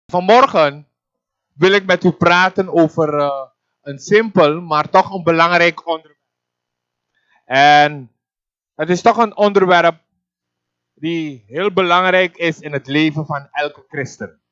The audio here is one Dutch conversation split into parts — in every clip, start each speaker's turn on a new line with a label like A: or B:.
A: Vanmorgen wil ik met u praten over een simpel, maar toch een belangrijk onderwerp. En het is toch een onderwerp die heel belangrijk is in het leven van elke christen.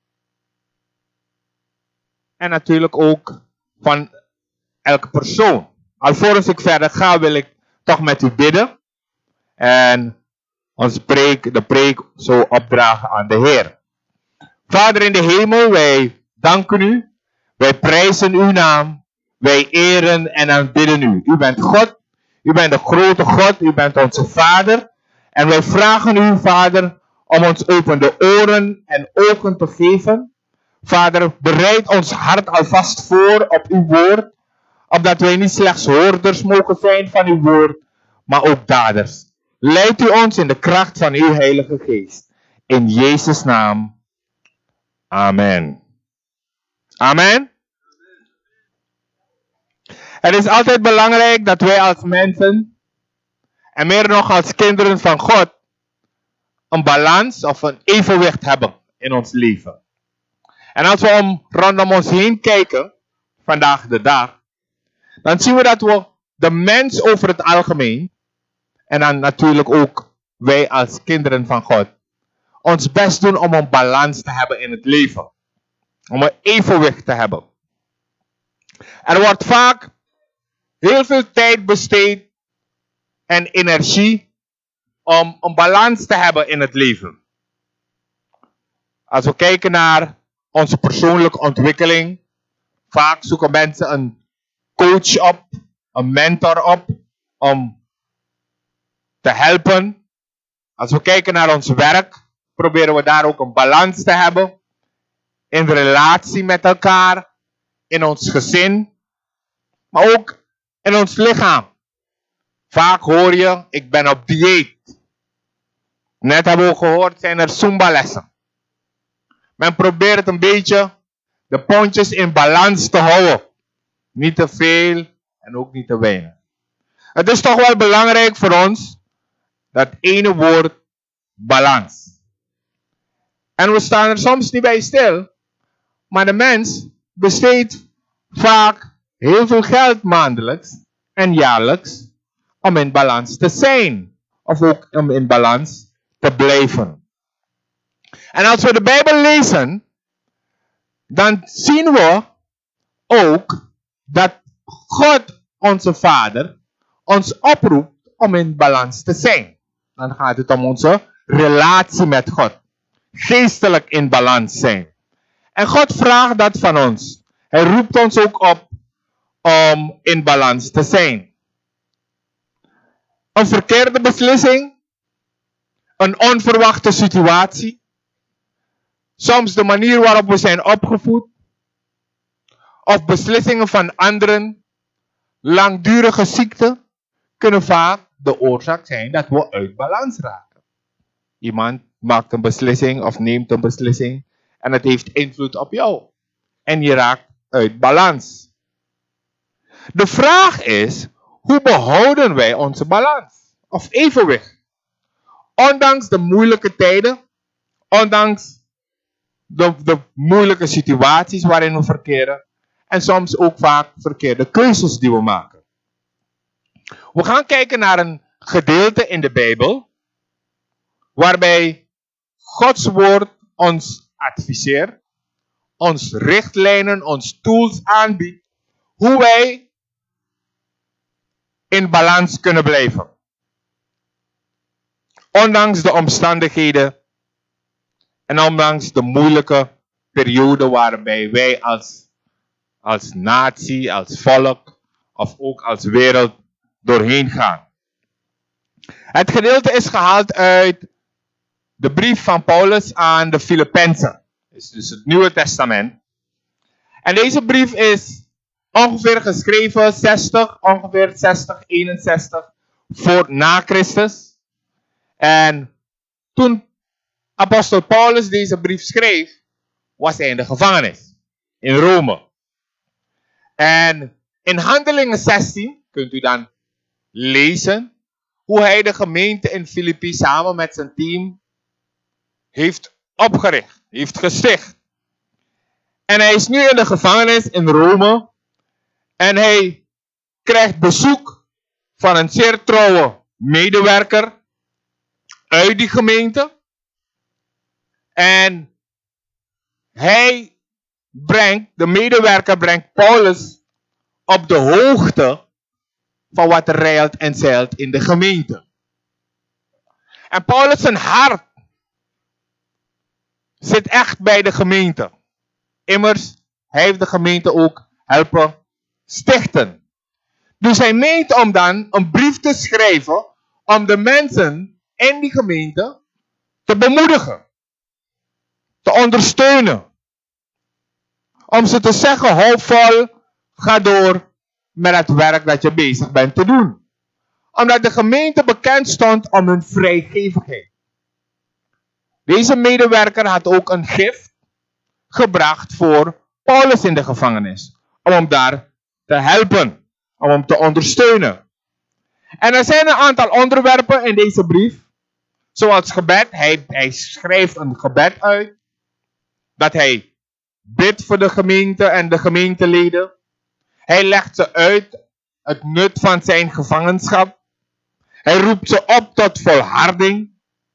A: En natuurlijk ook van elke persoon. Alvorens ik verder ga, wil ik toch met u bidden. En de preek zo opdragen aan de Heer. Vader in de hemel, wij danken u. Wij prijzen uw naam. Wij eren en aanbidden u. U bent God. U bent de grote God. U bent onze Vader. En wij vragen u, Vader, om ons opende oren en ogen te geven. Vader, bereid ons hart alvast voor op uw woord. Opdat wij niet slechts hoorders mogen zijn van uw woord, maar ook daders. Leid u ons in de kracht van uw Heilige Geest. In Jezus' naam. Amen. Amen. Het is altijd belangrijk dat wij als mensen, en meer nog als kinderen van God, een balans of een evenwicht hebben in ons leven. En als we rondom ons heen kijken, vandaag de dag, dan zien we dat we de mens over het algemeen, en dan natuurlijk ook wij als kinderen van God, ons best doen om een balans te hebben in het leven. Om een evenwicht te hebben. Er wordt vaak heel veel tijd besteed en energie om een balans te hebben in het leven. Als we kijken naar onze persoonlijke ontwikkeling, vaak zoeken mensen een coach op, een mentor op, om te helpen. Als we kijken naar ons werk, proberen we daar ook een balans te hebben. In de relatie met elkaar, in ons gezin, maar ook in ons lichaam. Vaak hoor je, ik ben op dieet. Net hebben we gehoord, zijn er Zumba-lessen. Men probeert een beetje de pondjes in balans te houden. Niet te veel en ook niet te weinig. Het is toch wel belangrijk voor ons, dat ene woord, balans. En we staan er soms niet bij stil. Maar de mens besteedt vaak heel veel geld maandelijks en jaarlijks om in balans te zijn. Of ook om in balans te blijven. En als we de Bijbel lezen, dan zien we ook dat God, onze Vader, ons oproept om in balans te zijn. Dan gaat het om onze relatie met God. Geestelijk in balans zijn. En God vraagt dat van ons. Hij roept ons ook op om in balans te zijn. Een verkeerde beslissing, een onverwachte situatie, soms de manier waarop we zijn opgevoed, of beslissingen van anderen, langdurige ziekte, kunnen vaak de oorzaak zijn dat we uit balans raken. Iemand maakt een beslissing of neemt een beslissing. En het heeft invloed op jou. En je raakt uit balans. De vraag is, hoe behouden wij onze balans? Of evenwicht? Ondanks de moeilijke tijden. Ondanks de moeilijke situaties waarin we verkeren. En soms ook vaak verkeerde keuzes die we maken. We gaan kijken naar een gedeelte in de Bijbel. Waarbij Gods woord ons adviseert, ons richtlijnen, ons tools aanbiedt, hoe wij in balans kunnen blijven. Ondanks de omstandigheden en ondanks de moeilijke periode waarbij wij als natie, als volk of ook als wereld doorheen gaan. Het gedeelte is gehaald uit de brief van Paulus aan de Filippenzen. Is dus het Nieuwe Testament. En deze brief is ongeveer geschreven 60, 61 voor na Christus. En toen apostel Paulus deze brief schreef, was hij in de gevangenis. In Rome. En in Handelingen 16 kunt u dan lezen hoe hij de gemeente in Filippi samen met zijn team heeft opgericht, heeft gesticht. En hij is nu in de gevangenis in Rome. En hij krijgt bezoek van een zeer trouwe medewerker uit die gemeente. En de medewerker brengt Paulus op de hoogte van wat er rijlt en zeilt in de gemeente. En Paulus' zijn hart zit echt bij de gemeente. Immers, hij heeft de gemeente ook helpen stichten. Dus hij meent om dan een brief te schrijven om de mensen in die gemeente te bemoedigen, te ondersteunen. Om ze te zeggen, hou vol, ga door met het werk dat je bezig bent te doen. Omdat de gemeente bekend stond om hun vrijgevigheid. Deze medewerker had ook een gift gebracht voor Paulus in de gevangenis. Om hem daar te helpen. Om hem te ondersteunen. En er zijn een aantal onderwerpen in deze brief. Zoals gebed. Hij schrijft een gebed uit. Dat hij bidt voor de gemeente en de gemeenteleden. Hij legt ze uit het nut van zijn gevangenschap. Hij roept ze op tot volharding.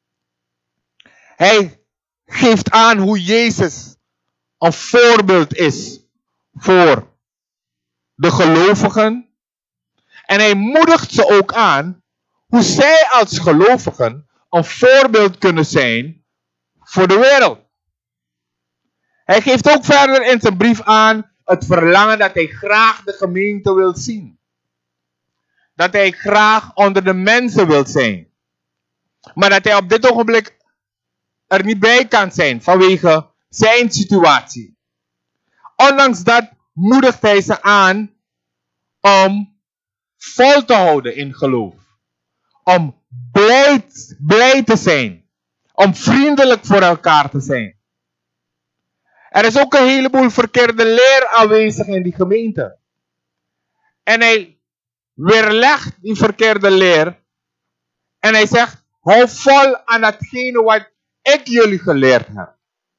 A: Hij geeft aan hoe Jezus een voorbeeld is voor de gelovigen. En hij moedigt ze ook aan hoe zij als gelovigen een voorbeeld kunnen zijn voor de wereld. Hij geeft ook verder in zijn brief aan het verlangen dat hij graag de gemeente wil zien. Dat hij graag onder de mensen wil zijn. Maar dat hij op dit ogenblik er niet bij kan zijn vanwege zijn situatie. Ondanks dat moedigt hij ze aan om vol te houden in geloof. Om blij te zijn. Om vriendelijk voor elkaar te zijn. Er is ook een heleboel verkeerde leer aanwezig in die gemeente. En hij weerlegt die verkeerde leer. En hij zegt, hou vol aan datgene wat ik jullie geleerd heb.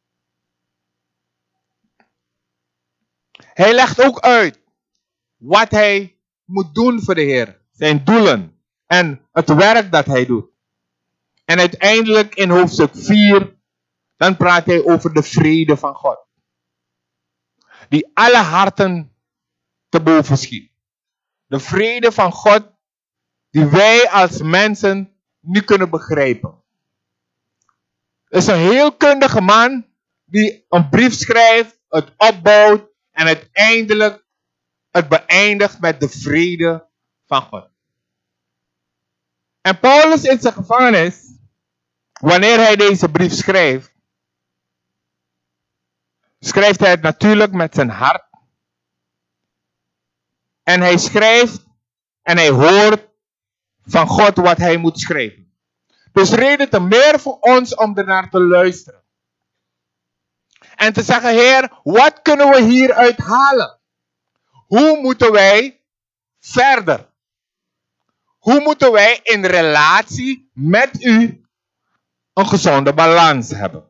A: Hij legt ook uit wat hij moet doen voor de Heer. Zijn doelen en het werk dat hij doet. En uiteindelijk in hoofdstuk 4, dan praat hij over de vrede van God. Die alle harten te boven schiet. De vrede van God die wij als mensen niet kunnen begrijpen. Het is een heel kundige man die een brief schrijft, het opbouwt en uiteindelijk het beëindigt met de vrede van God. En Paulus in zijn gevangenis, wanneer hij deze brief schrijft, schrijft hij het natuurlijk met zijn hart. En hij schrijft en hij hoort van God wat hij moet schrijven. Dus reden te meer voor ons om ernaar te luisteren. En te zeggen, Heer, wat kunnen we hieruit halen? Hoe moeten wij verder? Hoe moeten wij in relatie met u een gezonde balans hebben?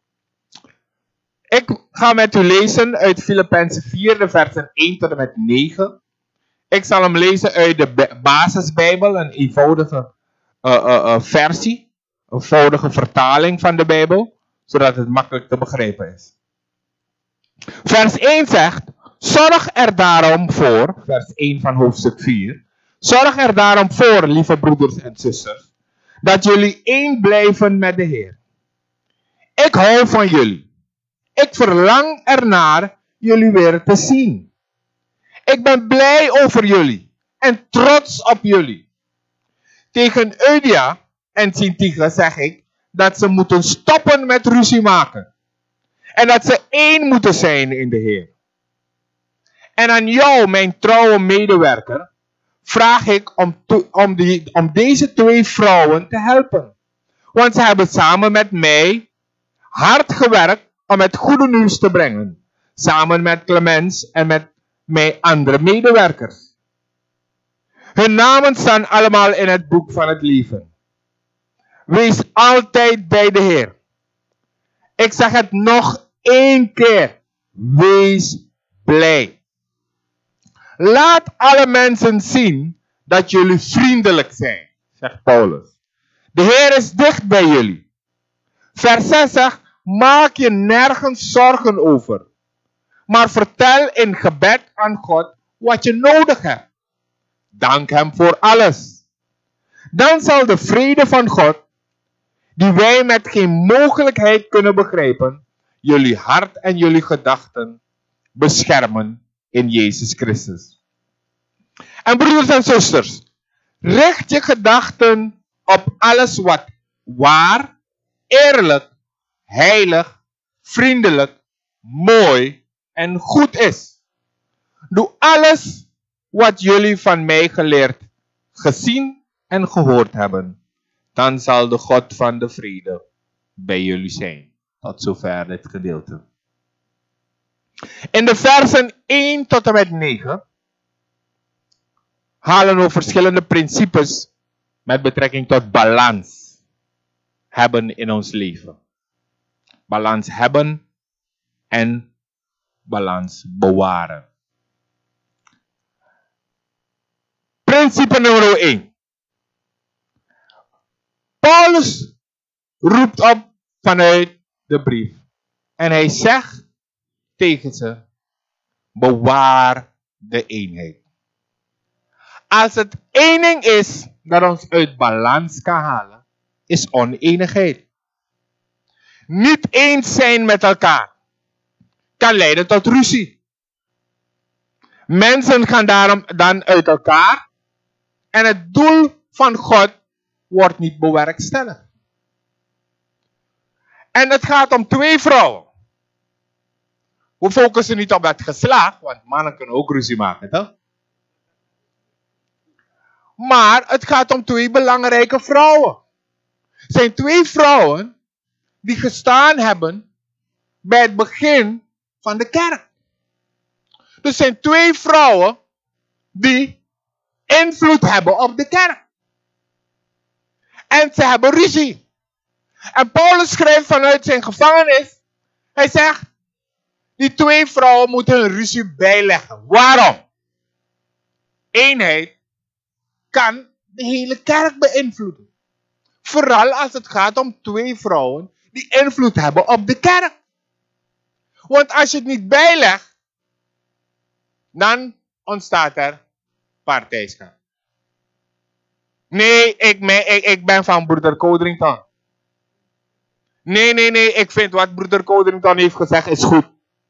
A: Ik ga met u lezen uit Filippenzen 4, de versen 1 tot en met 9. Ik zal hem lezen uit de basisbijbel, een eenvoudige versie, een eenvoudige vertaling van de Bijbel, zodat het makkelijk te begrijpen is. Vers 1 zegt, zorg er daarom voor, vers 1 van hoofdstuk 4, zorg er daarom voor, lieve broeders en zusters, dat jullie één blijven met de Heer. Ik hou van jullie. Ik verlang ernaar jullie weer te zien. Ik ben blij over jullie en trots op jullie. Tegen Eudia en Syntyche zeg ik dat ze moeten stoppen met ruzie maken. En dat ze één moeten zijn in de Heer. En aan jou, mijn trouwe medewerker, vraag ik om deze twee vrouwen te helpen. Want ze hebben samen met mij hard gewerkt om het goede nieuws te brengen. Samen met Clemens en met mijn andere medewerkers. Hun namen staan allemaal in het boek van het leven. Wees altijd bij de Heer. Ik zeg het nog 1 keer. Wees blij. Laat alle mensen zien dat jullie vriendelijk zijn, zegt Paulus. De Heer is dicht bij jullie. Vers 6 zegt, maak je nergens zorgen over. Maar vertel in gebed aan God wat je nodig hebt. Dank Hem voor alles. Dan zal de vrede van God, die wij met geen mogelijkheid kunnen begrijpen, jullie hart en jullie gedachten beschermen in Jezus Christus. En broeders en zusters, richt je gedachten op alles wat waar, eerlijk, heilig, vriendelijk, mooi en goed is. Doe alles wat jullie van mij geleerd, gezien en gehoord hebben. Dan zal de God van de vrede bij jullie zijn. Tot zover dit gedeelte. In de versen 1 tot en met 9 halen we verschillende principes met betrekking tot balans hebben in ons leven. Balans hebben en balans bewaren. Principe nummer 1. Paulus roept op vanuit de brief. En hij zegt tegen ze, bewaar de eenheid. Als het één ding is dat ons uit balans kan halen, is oneenigheid. Niet eens zijn met elkaar kan leiden tot ruzie. Mensen gaan daarom dan uit elkaar en het doel van God wordt niet bewerkstelligd. En het gaat om 2 vrouwen. We focussen niet op dat geslacht, want mannen kunnen ook ruzie maken, toch? Maar het gaat om 2 belangrijke vrouwen. Het zijn 2 vrouwen die gestaan hebben bij het begin van de kerk. Dus het zijn 2 vrouwen die invloed hebben op de kerk. En ze hebben ruzie. En Paulus schrijft vanuit zijn gevangenis. Hij zegt, die 2 vrouwen moeten hun ruzie bijleggen. Waarom? Eenheid kan de hele kerk beïnvloeden. Vooral als het gaat om 2 vrouwen die invloed hebben op de kerk. Want als je het niet bijlegt, dan ontstaat er partijschap. Nee, ik ben van broeder Codrington. Nee, ik vind wat broeder Codrington heeft gezegd is goed.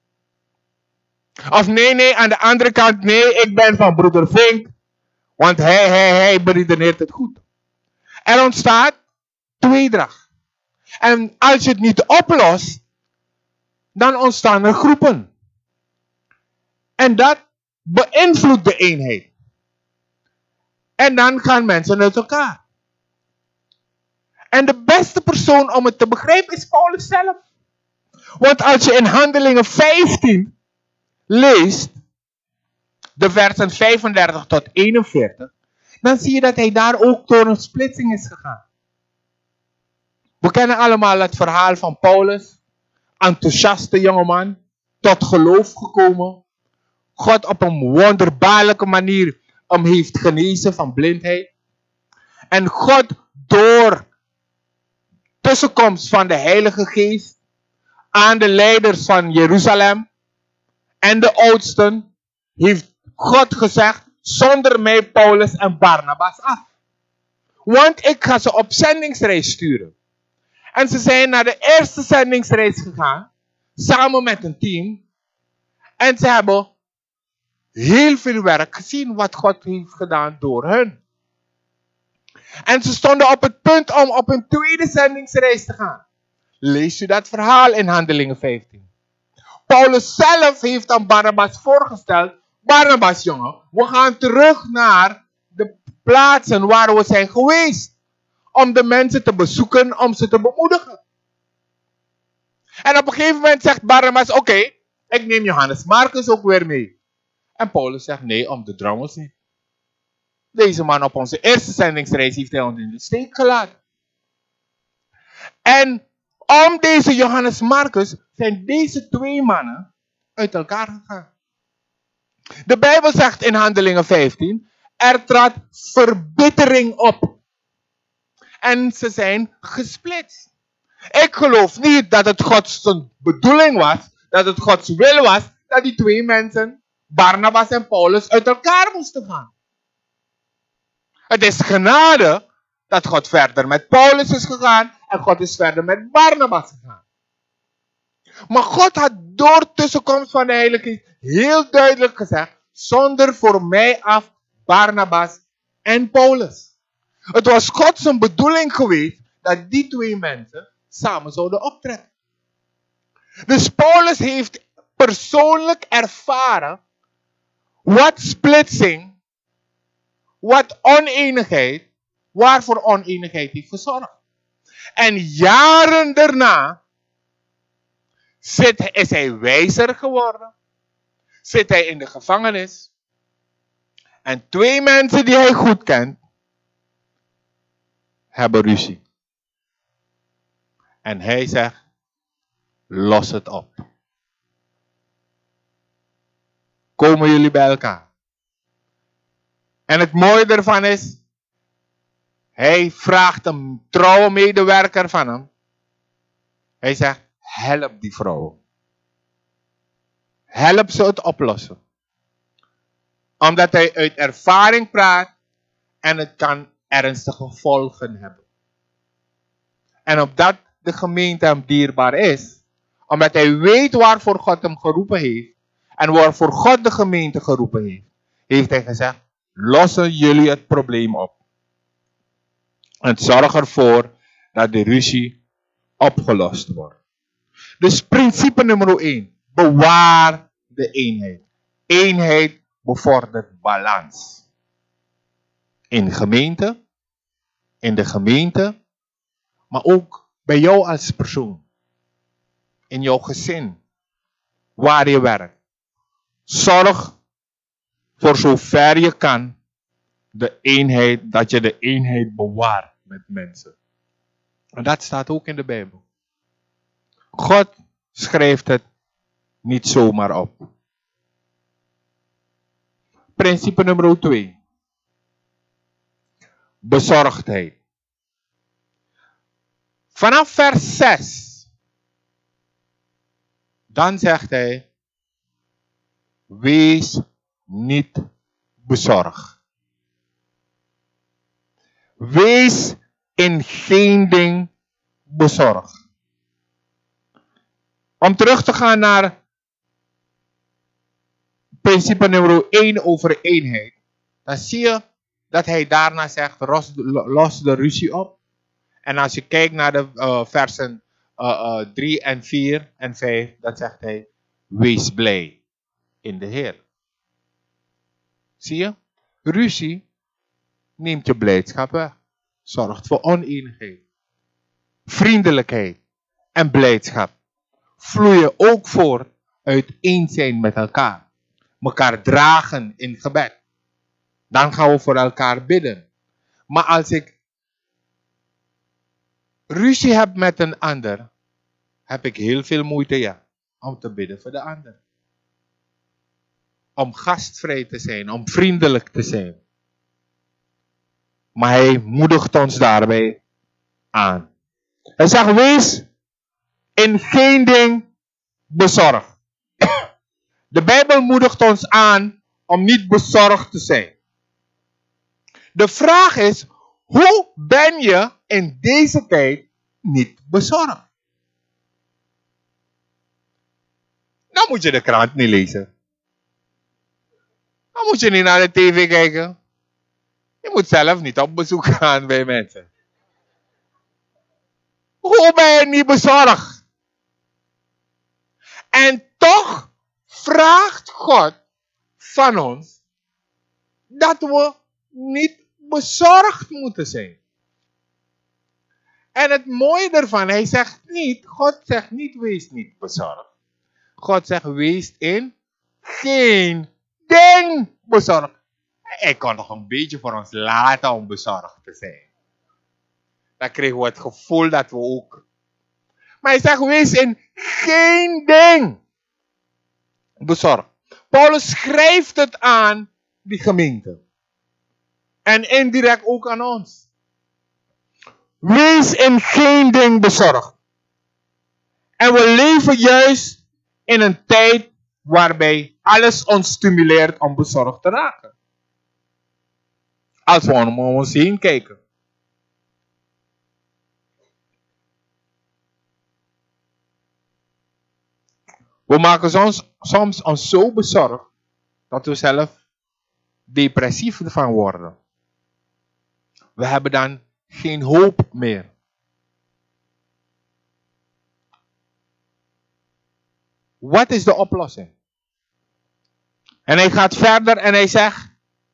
A: Of nee, aan de andere kant, nee, ik ben van broeder Vink. Want hij beredeneert het goed. Er ontstaat tweedracht. En als je het niet oplost, dan ontstaan er groepen. En dat beïnvloedt de eenheid. En dan gaan mensen uit elkaar. En de beste persoon om het te begrijpen is Paulus zelf. Want als je in Handelingen 15 leest, de versen 35 tot 41, dan zie je dat hij daar ook door een splitsing is gegaan. We kennen allemaal het verhaal van Paulus, enthousiaste jongeman, tot geloof gekomen. God op een wonderbaarlijke manier hem heeft genezen van blindheid. En God door tussenkomst van de Heilige Geest aan de leiders van Jeruzalem en de oudsten heeft God gezegd, zonder mij Paulus en Barnabas af. Want ik ga ze op zendingsreis sturen. En ze zijn naar de eerste zendingsreis gegaan, samen met een team. En ze hebben heel veel werk gezien wat God heeft gedaan door hun. En ze stonden op het punt om op een tweede zendingsreis te gaan. Lees u dat verhaal in Handelingen 15. Paulus zelf heeft aan Barnabas voorgesteld, Barnabas jongen, we gaan terug naar de plaatsen waar we zijn geweest. Om de mensen te bezoeken, om ze te bemoedigen. En op een gegeven moment zegt Barnabas, oké, ik neem Johannes Marcus ook weer mee. En Paulus zegt, nee, om de drommels niet. Deze man op onze eerste zendingsreis heeft hij ons in de steek gelaten. En om deze Johannes Marcus zijn deze 2 mannen uit elkaar gegaan. De Bijbel zegt in Handelingen 15, er trad verbittering op. En ze zijn gesplitst. Ik geloof niet dat het Gods bedoeling was, dat het Gods wil was, dat die twee mensen, Barnabas en Paulus, uit elkaar moesten gaan. Het is genade dat God verder met Paulus is gegaan en God is verder met Barnabas gegaan. Maar God had door tussenkomst van de Heilige Geest heel duidelijk gezegd, zonder voor mij af Barnabas en Paulus. Het was Gods bedoeling geweest dat die twee mensen samen zouden optrekken. Dus Paulus heeft persoonlijk ervaren wat splitsing, wat oneenigheid, waarvoor oneenigheid heeft gezorgd. En jaren daarna is hij wijzer geworden, zit hij in de gevangenis en twee mensen die hij goed kent, hebben ruzie. En hij zegt, los het op. Komen jullie bij elkaar? En het mooie ervan is, hij vraagt een trouwe medewerker van hem. Hij zegt, help die vrouw. Help ze het oplossen. Omdat hij uit ervaring praat en het kan ernstige gevolgen hebben. En omdat de gemeente hem dierbaar is, omdat hij weet waarvoor God hem geroepen heeft en waarvoor God de gemeente geroepen heeft, heeft hij gezegd, lossen jullie het probleem op. En zorg ervoor dat de ruzie opgelost wordt. Dus principe nummer 1. Bewaar de eenheid. Eenheid bevordert balans. In de gemeente, maar ook bij jou als persoon. In jouw gezin, waar je werkt. Zorg voor zover je kan dat je de eenheid bewaart met mensen. En dat staat ook in de Bijbel. God schrijft het niet zomaar op. Principe nummer 2. Bezorgdheid. Vanaf vers 6. Dan zegt hij, wees niet bezorgd. Wees in geen ding bezorgd. Om terug te gaan naar principe nummer 1 over eenheid. Dan zie je dat hij daarna zegt, los de ruzie op. En als je kijkt naar de versen 3 en 4 en 5, dan zegt hij, wees blij in de Heer. Zie je? Ruzie neemt je blijdschap weg. Zorgt voor oneenigheid. Vriendelijkheid en blijdschap vloeien ook voort uit eens zijn met elkaar. Mekaar dragen in gebed. Dan gaan we voor elkaar bidden. Maar als ik ruzie heb met een ander, heb ik heel veel moeite om te bidden voor de ander. Om gastvrij te zijn, om vriendelijk te zijn. Maar hij moedigt ons daarbij aan. Hij zegt, wees in geen ding bezorgd. De Bijbel moedigt ons aan om niet bezorgd te zijn. De vraag is, hoe ben je in deze tijd niet bezorgd? Dan moet je de krant niet lezen. Dan moet je niet naar de tv kijken. Je moet zelf niet op bezoek gaan bij mensen. Hoe ben je niet bezorgd? En toch vraagt God van ons dat we niet bezorgd moeten zijn. En het mooie ervan, God zegt niet, wees niet bezorgd. God zegt, wees in geen ding bezorgd. Hij kon nog een beetje voor ons laten om bezorgd te zijn. Dan kregen we het gevoel dat we ook. Maar hij zegt, wees in geen ding. bezorgd. Paulus schrijft het aan die gemeente. En indirect ook aan ons. Wees in geen ding bezorgd. En we leven juist in een tijd waarbij alles ons stimuleert om bezorgd te raken. Als we om ons heen kijken. We maken soms ons zo bezorgd dat we zelf depressief ervan worden. We hebben dan geen hoop meer. Wat is de oplossing? En hij gaat verder en hij zegt: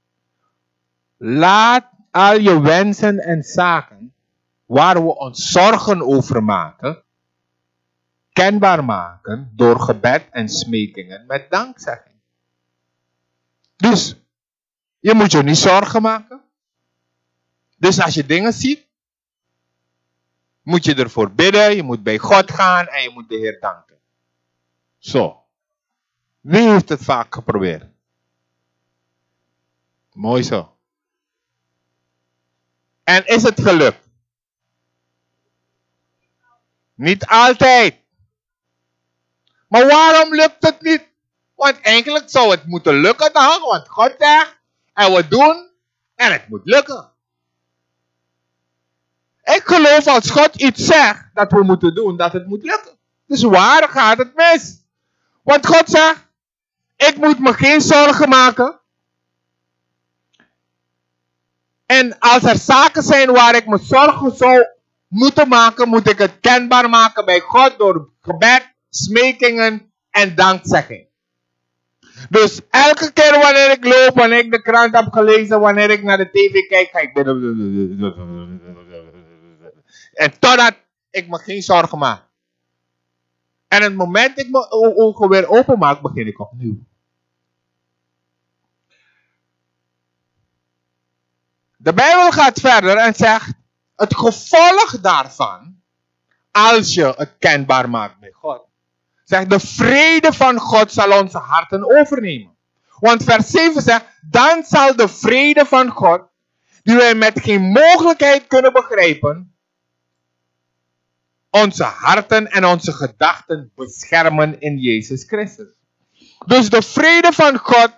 A: laat al je wensen en zaken waar we ons zorgen over maken, kenbaar maken door gebed en smekingen met dankzegging. Dus, je moet je niet zorgen maken. Dus als je dingen ziet, moet je ervoor bidden, je moet bij God gaan en je moet de Heer danken. Zo. Wie heeft het vaak geprobeerd? Mooi zo. En is het gelukt? Niet altijd. Maar waarom lukt het niet? Want eigenlijk zou het moeten lukken dan, want God zegt, en we doen, en het moet lukken. Ik geloof als God iets zegt dat we moeten doen, dat het moet lukken. Dus waar gaat het mis? Want God zegt, ik moet me geen zorgen maken. En als er zaken zijn waar ik me zorgen zou moeten maken, moet ik het kenbaar maken bij God door gebed, smekingen en dankzegging. Dus elke keer wanneer ik loop, wanneer ik de krant heb gelezen, wanneer ik naar de tv kijk, ga ik bidden. En totdat ik me geen zorgen maak. En het moment ik mijn ogen weer openmaak, begin ik opnieuw. De Bijbel gaat verder en zegt, het gevolg daarvan, als je het kenbaar maakt bij God, zegt, de vrede van God zal onze harten overnemen. Want vers 7 zegt, dan zal de vrede van God, die wij met geen mogelijkheid kunnen begrijpen, onze harten en onze gedachten beschermen in Jezus Christus. Dus de vrede van God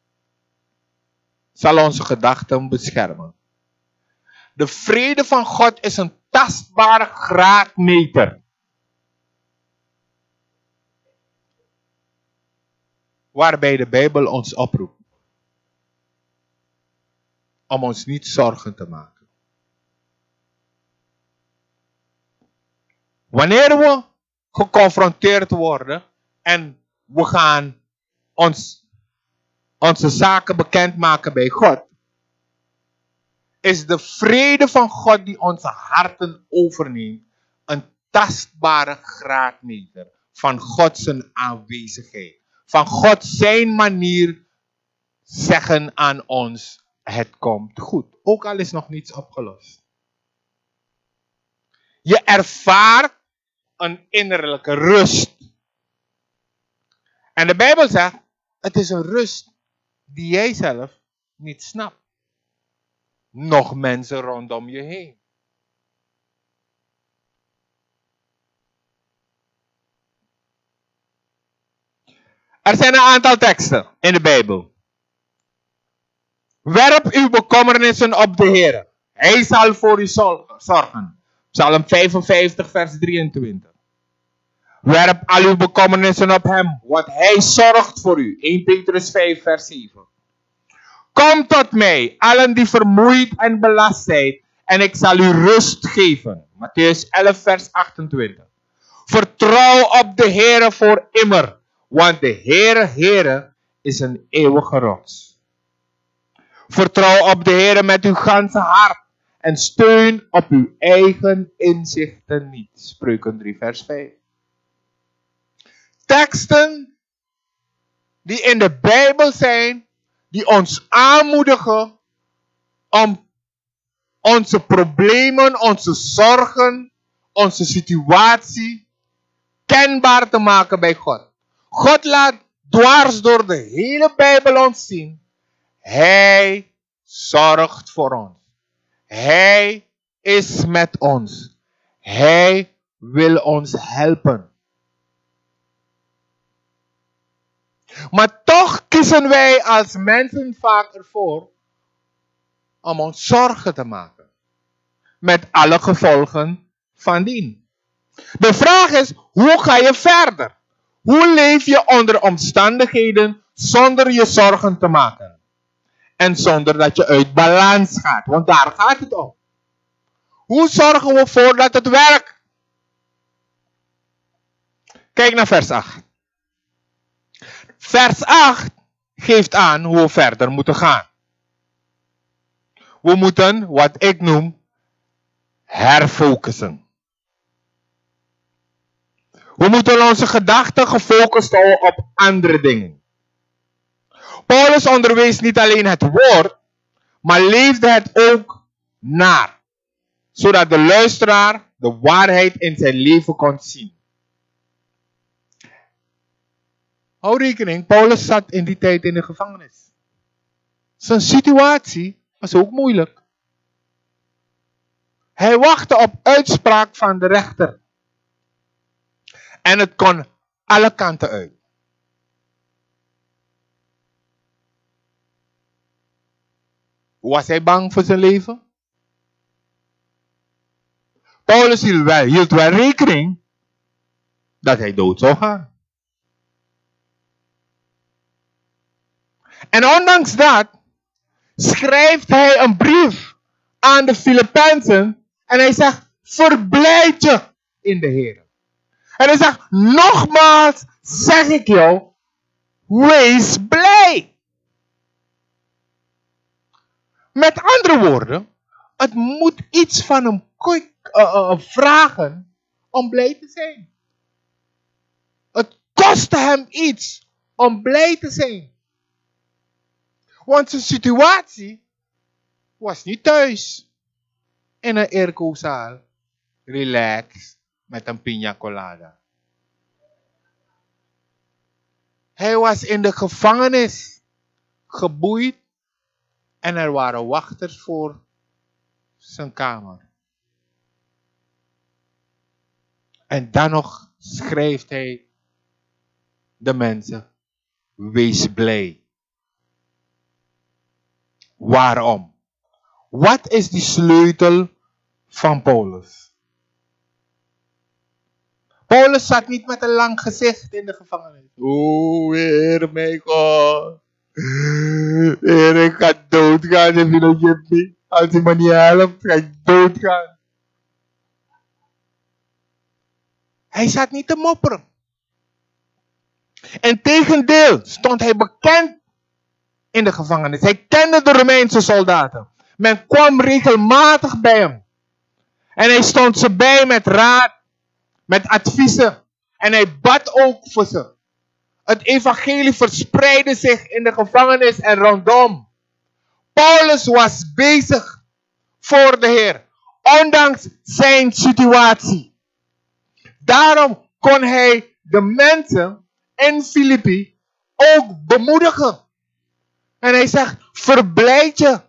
A: zal onze gedachten beschermen. De vrede van God is een tastbare graadmeter. Waarbij de Bijbel ons oproept om ons niet zorgen te maken. Wanneer we geconfronteerd worden en we gaan onze zaken bekendmaken bij God, is de vrede van God die onze harten overneemt een tastbare graadmeter van Gods aanwezigheid. Van God zijn manier zeggen aan ons, het komt goed. Ook al is nog niets opgelost. Je ervaart een innerlijke rust. En de Bijbel zegt, het is een rust die jij zelf niet snapt. Nog mensen rondom je heen. Er zijn een aantal teksten in de Bijbel. Werp uw bekommernissen op de Heer. Hij zal voor u zorgen. Psalm 55 vers 23. Werp al uw bekommernissen op hem, want hij zorgt voor u. 1 Petrus 5 vers 7. Kom tot mij, allen die vermoeid en belast zijn, en ik zal u rust geven. Mattheüs 11 vers 28. Vertrouw op de Heere voor immer, want de Heere is een eeuwige rots. Vertrouw op de Heere met uw ganse hart en steun op uw eigen inzichten niet. Spreuken 3 vers 5. Teksten die in de Bijbel zijn, die ons aanmoedigen om onze problemen, onze zorgen, onze situatie kenbaar te maken bij God. God laat dwars door de hele Bijbel ons zien. Hij zorgt voor ons. Hij is met ons. Hij wil ons helpen. Maar toch kiezen wij als mensen vaak ervoor om ons zorgen te maken. Met alle gevolgen van dien. De vraag is, hoe ga je verder? Hoe leef je onder omstandigheden zonder je zorgen te maken? En zonder dat je uit balans gaat. Want daar gaat het om. Hoe zorgen we ervoor dat het werkt? Kijk naar vers 8. Vers 8 geeft aan hoe we verder moeten gaan. We moeten, wat ik noem, herfocussen. We moeten onze gedachten gefocust houden op andere dingen. Paulus onderwees niet alleen het woord, maar leefde het ook naar. Zodat de luisteraar de waarheid in zijn leven kon zien. Hou rekening, Paulus zat in die tijd in de gevangenis. Zijn situatie was ook moeilijk. Hij wachtte op uitspraak van de rechter. En het kon alle kanten uit. Was hij bang voor zijn leven? Paulus hield wel rekening dat hij dood zou gaan. En ondanks dat schrijft hij een brief aan de Filippenzen en hij zegt, verblijd je in de Heer. En hij zegt, nogmaals zeg ik jou, wees blij. Met andere woorden, het moet iets van hem vragen om blij te zijn. Het kostte hem iets om blij te zijn. Want zijn situatie was niet thuis. In een airco-zaal. Relaxed. Met een piña colada. Hij was in de gevangenis. Geboeid. En er waren wachters voor zijn kamer. En dan nog schrijft hij de mensen. Wees blij. Waarom? Wat is die sleutel van Paulus? Paulus zat niet met een lang gezicht in de gevangenis. Oh, Heer, mijn God. Heer, ik ga doodgaan if you don't give me. Als je me niet helpt, ga ik doodgaan. Hij zat niet te mopperen. Integendeel stond hij bekend in de gevangenis. Hij kende de Romeinse soldaten. Men kwam regelmatig bij hem. En hij stond ze bij met raad, met adviezen. En hij bad ook voor ze. Het evangelie verspreidde zich in de gevangenis en rondom. Paulus was bezig voor de Heer. Ondanks zijn situatie. Daarom kon hij de mensen in Filippi ook bemoedigen. En hij zegt, verblijd je.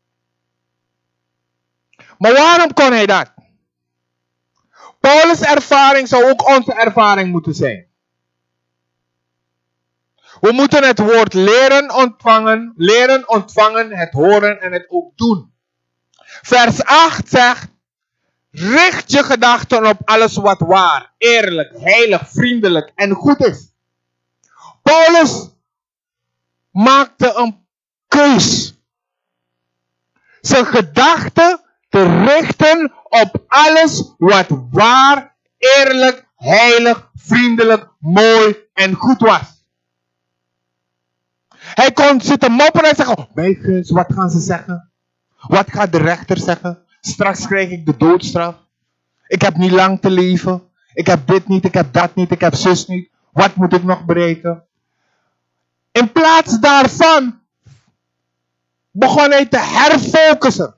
A: Maar waarom kon hij dat? Paulus' ervaring zou ook onze ervaring moeten zijn. We moeten het woord leren ontvangen, het horen en het ook doen. Vers 8 zegt, richt je gedachten op alles wat waar, eerlijk, heilig, vriendelijk en goed is. Paulus maakte een keus. Zijn gedachten te richten op alles wat waar, eerlijk, heilig, vriendelijk, mooi en goed was. Hij kon zitten mopperen en zeggen, oh, mijn gunst, wat gaan ze zeggen? Wat gaat de rechter zeggen? Straks krijg ik de doodstraf. Ik heb niet lang te leven. Ik heb dit niet, ik heb dat niet, ik heb zus niet. Wat moet ik nog bereiken? In plaats daarvan begon hij te herfocussen.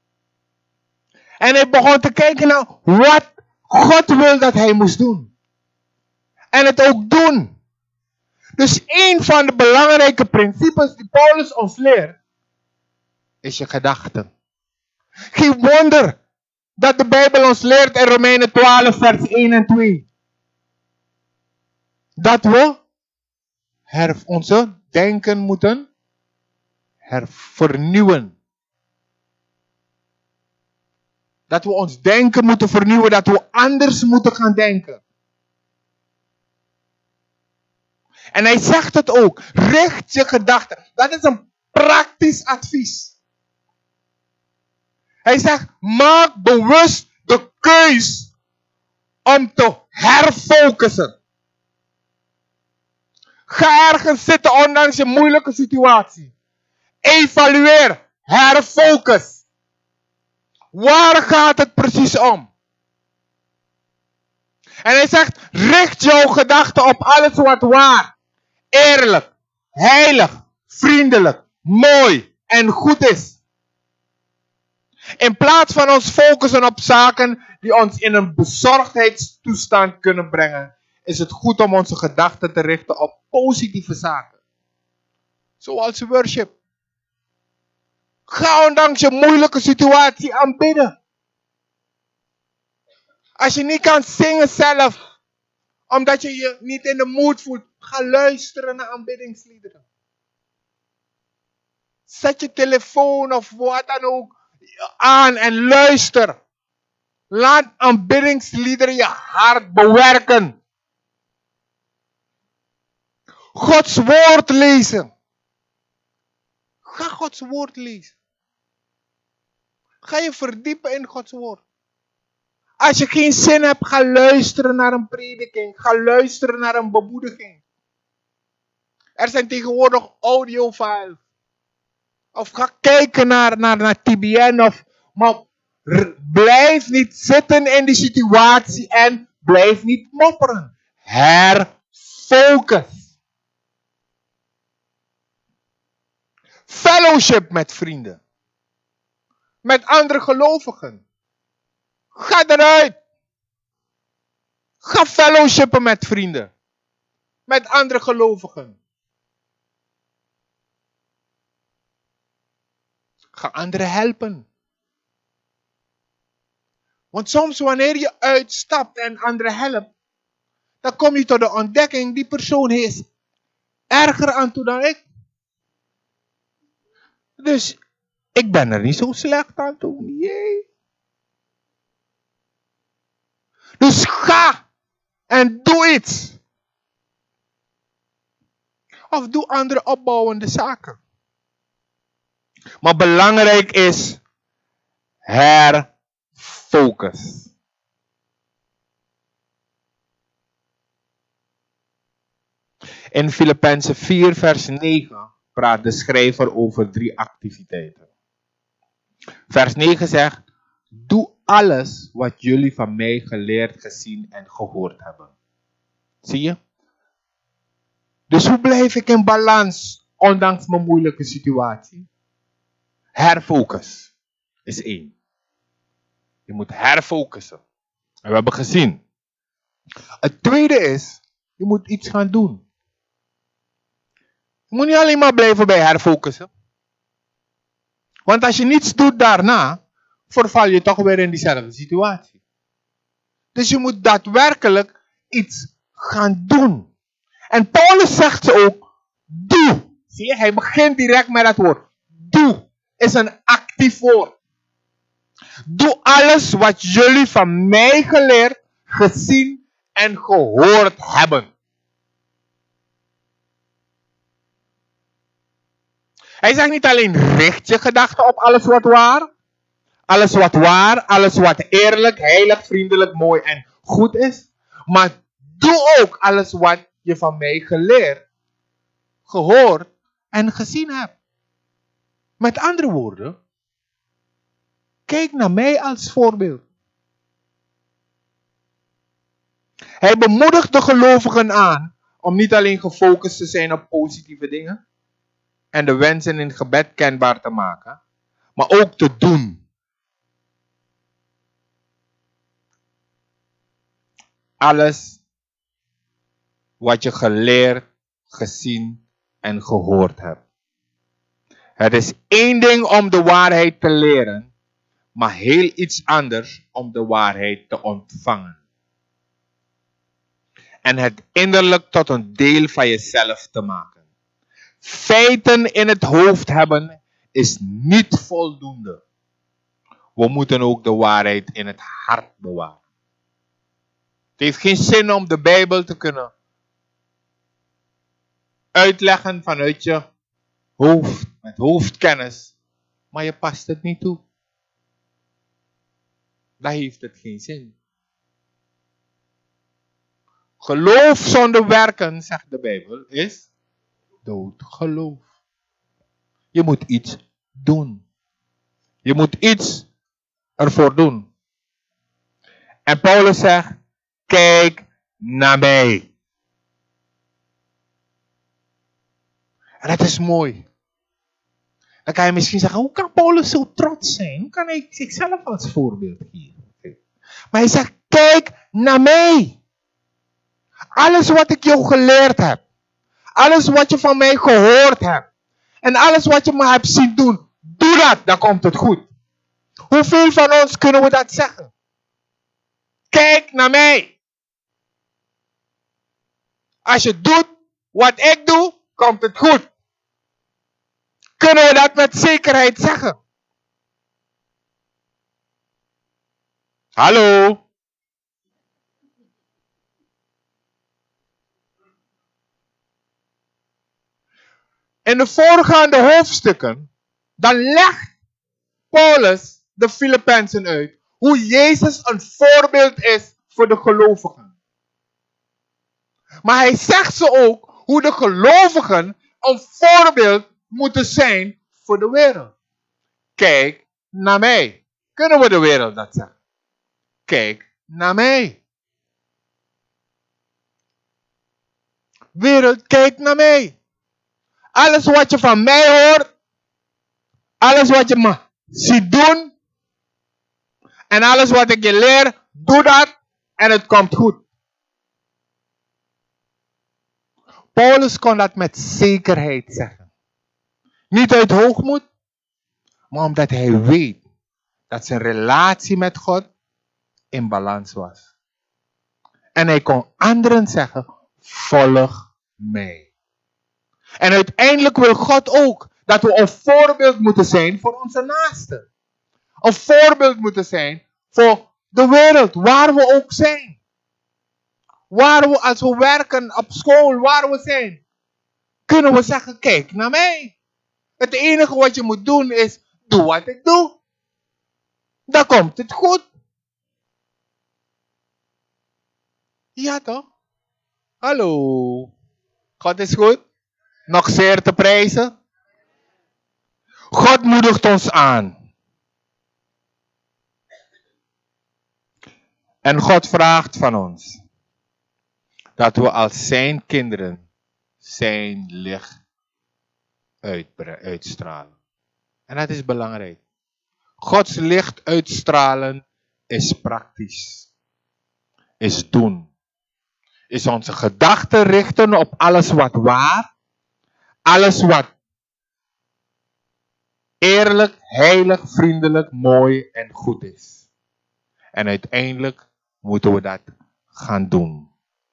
A: En hij begon te kijken naar wat God wil dat hij moest doen. En het ook doen. Dus een van de belangrijke principes die Paulus ons leert, is je gedachten. Geen wonder dat de Bijbel ons leert in Romeinen 12 vers 1 en 2. Dat we onze denken moeten vernieuwen. Dat we ons denken moeten vernieuwen, dat we anders moeten gaan denken. En hij zegt het ook, richt je gedachten. Dat is een praktisch advies. Hij zegt, maak bewust de keus om te herfocussen. Ga ergens zitten ondanks je moeilijke situatie. Evalueer, herfocus. Waar gaat het precies om? En hij zegt, richt jouw gedachten op alles wat waar, eerlijk, heilig, vriendelijk, mooi en goed is. In plaats van ons focussen op zaken die ons in een bezorgdheidstoestand kunnen brengen, is het goed om onze gedachten te richten op positieve zaken. Zoals worship. Ga ondanks je moeilijke situatie aanbidden. Als je niet kan zingen zelf, omdat je je niet in de mood voelt, ga luisteren naar aanbiddingsliederen. Zet je telefoon of wat dan ook aan en luister. Laat aanbiddingsliederen je hart bewerken. Gods woord lezen. Ga Gods woord lezen. Ga je verdiepen in Gods woord. Als je geen zin hebt, ga luisteren naar een prediking. Ga luisteren naar een bemoediging. Er zijn tegenwoordig audiofiles. Of ga kijken naar TBN. Maar blijf niet zitten in die situatie en blijf niet mopperen. Herfocus. Fellowship met vrienden. Met andere gelovigen. Ga eruit. Ga fellowshippen met vrienden. Met andere gelovigen. Ga anderen helpen. Want soms wanneer je uitstapt en anderen helpt, dan kom je tot de ontdekking, die persoon is erger aan toe dan ik. Dus ik ben er niet zo slecht aan toe. Jee. Dus ga en doe iets. Of doe andere opbouwende zaken. Maar belangrijk is herfocus. In Filippenzen 4 vers 9 praat de schrijver over 3 activiteiten. Vers 9 zegt, doe alles wat jullie van mij geleerd, gezien en gehoord hebben. Zie je? Dus hoe blijf ik in balans, ondanks mijn moeilijke situatie? Herfocus is 1. Je moet herfocussen. En we hebben gezien. Het tweede is, je moet iets gaan doen. Je moet niet alleen maar blijven bij herfocussen. Want als je niets doet daarna, verval je toch weer in diezelfde situatie. Dus je moet daadwerkelijk iets gaan doen. En Paulus zegt ze ook, doe. Zie je, hij begint direct met dat woord. Doe is een actief woord. Doe alles wat jullie van mij geleerd, gezien en gehoord hebben. Hij zegt niet alleen richt je gedachten op alles wat waar. Alles wat eerlijk, heilig, vriendelijk, mooi en goed is. Maar doe ook alles wat je van mij geleerd, gehoord en gezien hebt. Met andere woorden, kijk naar mij als voorbeeld. Hij bemoedigt de gelovigen aan om niet alleen gefocust te zijn op positieve dingen en de wensen in gebed kenbaar te maken, maar ook te doen. Alles wat je geleerd, gezien en gehoord hebt. Het is één ding om de waarheid te leren, maar heel iets anders om de waarheid te ontvangen. En het innerlijk tot een deel van jezelf te maken. Feiten in het hoofd hebben is niet voldoende. We moeten ook de waarheid in het hart bewaren. Het heeft geen zin om de Bijbel te kunnen uitleggen vanuit je hoofd, met hoofdkennis, maar je past het niet toe. Dan heeft het geen zin. Geloof zonder werken, zegt de Bijbel, is dood geloof. Je moet iets doen. Je moet iets ervoor doen. En Paulus zegt, kijk naar mij. En dat is mooi. Dan kan je misschien zeggen, hoe kan Paulus zo trots zijn? Hoe kan hij zichzelf als voorbeeld geven? Maar hij zegt, kijk naar mij. Alles wat ik jou geleerd heb. Alles wat je van mij gehoord hebt. En alles wat je me hebt zien doen. Doe dat, dan komt het goed. Hoeveel van ons kunnen we dat zeggen? Kijk naar mij. Als je doet wat ik doe, komt het goed. Kunnen we dat met zekerheid zeggen? Hallo? In de voorgaande hoofdstukken, dan legt Paulus de Filippenzen uit hoe Jezus een voorbeeld is voor de gelovigen. Maar hij zegt ze ook hoe de gelovigen een voorbeeld moeten zijn voor de wereld. Kijk naar mij. Kunnen we de wereld dat zeggen? Kijk naar mij. Wereld, kijk naar mij. Alles wat je van mij hoort, alles wat je me ziet doen, en alles wat ik je leer, doe dat en het komt goed. Paulus kon dat met zekerheid zeggen. Niet uit hoogmoed, maar omdat hij weet dat zijn relatie met God in balans was. En hij kon anderen zeggen, volg mij. En uiteindelijk wil God ook dat we een voorbeeld moeten zijn voor onze naasten. Een voorbeeld moeten zijn voor de wereld, waar we ook zijn. Waar we, als we werken, op school, waar we zijn. Kunnen we zeggen, kijk naar mij. Het enige wat je moet doen is, doe wat ik doe. Dan komt het goed. Ja toch? Hallo. God is goed. Nog zeer te prijzen. God moedigt ons aan. En God vraagt van ons dat we als zijn kinderen zijn licht uitstralen. En dat is belangrijk. Gods licht uitstralen is praktisch. Is doen. Is onze gedachten richten op alles wat waar, alles wat eerlijk, heilig, vriendelijk, mooi en goed is. En uiteindelijk moeten we dat gaan doen.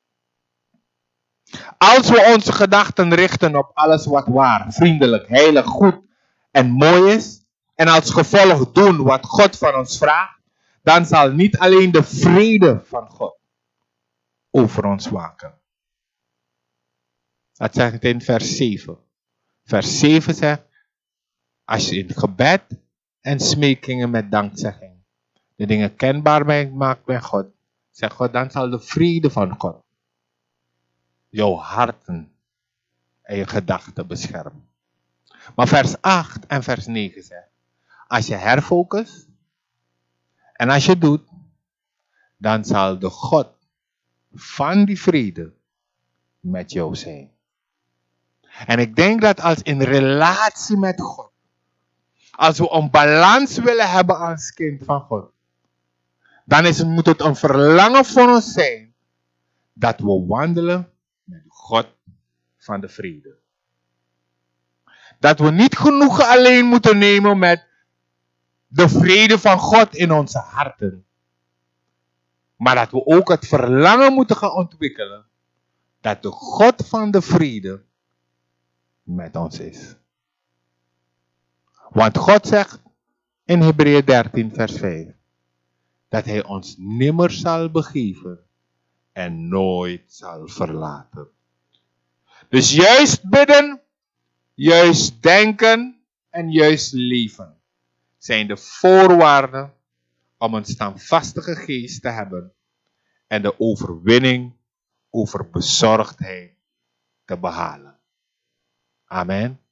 A: Als we onze gedachten richten op alles wat waar, vriendelijk, heilig, goed en mooi is, en als gevolg doen wat God van ons vraagt, dan zal niet alleen de vrede van God over ons waken. Dat zegt het in vers 7. Vers 7 zegt, als je in gebed en smekingen met dankzegging de dingen kenbaar maakt bij God, zegt God, dan zal de vrede van God jouw harten en je gedachten beschermen. Maar vers 8 en vers 9 zegt, als je herfocust en als je doet, dan zal de God van die vrede met jou zijn. En ik denk dat als in relatie met God, als we een balans willen hebben als kind van God, dan moet het een verlangen voor ons zijn dat we wandelen met God van de vrede. Dat we niet genoegen alleen moeten nemen met de vrede van God in onze harten. Maar dat we ook het verlangen moeten gaan ontwikkelen dat de God van de vrede met ons is. Want God zegt in Hebreeën 13 vers 5 dat hij ons nimmer zal begeven en nooit zal verlaten. Dus juist bidden, juist denken en juist leven zijn de voorwaarden om een standvastige geest te hebben en de overwinning over bezorgdheid te behalen. Amen.